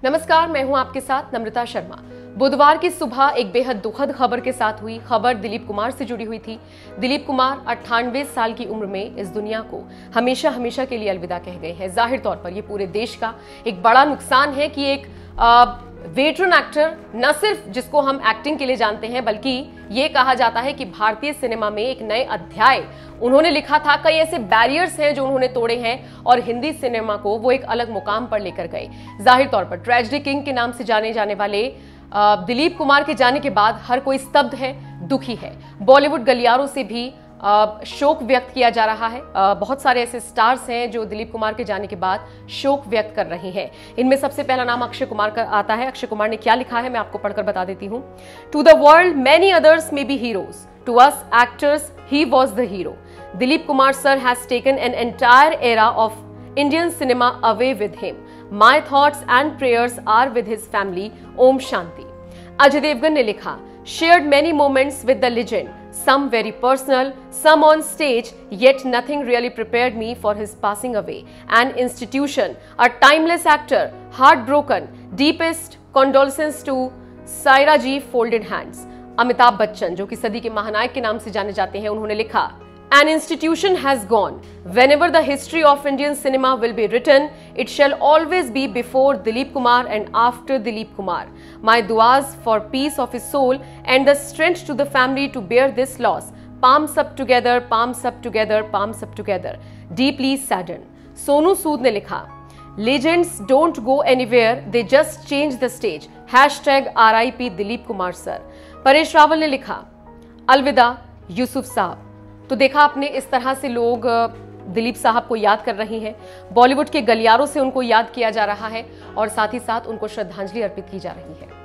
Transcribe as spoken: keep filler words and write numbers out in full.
नमस्कार, मैं हूं आपके साथ नम्रता शर्मा। बुधवार की सुबह एक बेहद दुखद खबर के साथ हुई। खबर दिलीप कुमार से जुड़ी हुई थी। दिलीप कुमार अट्ठानवे साल की उम्र में इस दुनिया को हमेशा हमेशा के लिए अलविदा कह गए हैं। जाहिर तौर पर यह पूरे देश का एक बड़ा नुकसान है कि एक वेटरन एक्टर, न सिर्फ जिसको हम एक्टिंग के लिए जानते हैं, बल्कि ये कहा जाता है कि भारतीय सिनेमा में एक नए अध्याय उन्होंने लिखा था। कई ऐसे बैरियर्स हैं जो उन्होंने तोड़े हैं और हिंदी सिनेमा को वो एक अलग मुकाम पर लेकर गए। जाहिर तौर पर ट्रेजेडी किंग के नाम से जाने जाने वाले दिलीप कुमार के जाने के बाद हर कोई स्तब्ध है, दुखी है। बॉलीवुड गलियारों से भी शोक व्यक्त किया जा रहा है। बहुत सारे ऐसे स्टार्स हैं जो दिलीप कुमार के जाने के बाद शोक व्यक्त कर रहे हैं। इनमें सबसे पहला नाम अक्षय कुमार का आता है। अक्षय कुमार ने क्या लिखा है मैं आपको पढ़कर बता देती हूँ। To the world many others may be heroes, to us actors he was the hero. Dilip Kumar sir has taken an entire era of Indian cinema away with him. My thoughts and prayers are with his family. Om Shanti. Ajay Devgan ने लिखा, shared many moments with the legend, some very personal, some on stage, yet nothing really prepared me for his passing away. An institution, a timeless actor, heartbroken, deepest condolences to Saira ji, folded hands. Amitabh Bachchan, जो कि सदी के महानायक के नाम से जाने जाते हैं, उन्होंने लिखा, An institution has gone. Whenever the history of Indian cinema will be written, it shall always be before Dileep Kumar and after Dileep Kumar. My duas for peace of his soul and the strength to the family to bear this loss. Palms up together, palms up together, palms up together. Deeply saddened. Sonu Sood ने लिखा, Legends don't go anywhere, they just change the stage. Hashtag R I P Dileep Kumar sir. Paresh Rawal ने लिखा, अलविदा यूसुफ साहब। तो देखा आपने, इस तरह से लोग दिलीप साहब को याद कर रहे हैं। बॉलीवुड के गलियारों से उनको याद किया जा रहा है और साथ ही साथ उनको श्रद्धांजलि अर्पित की जा रही है।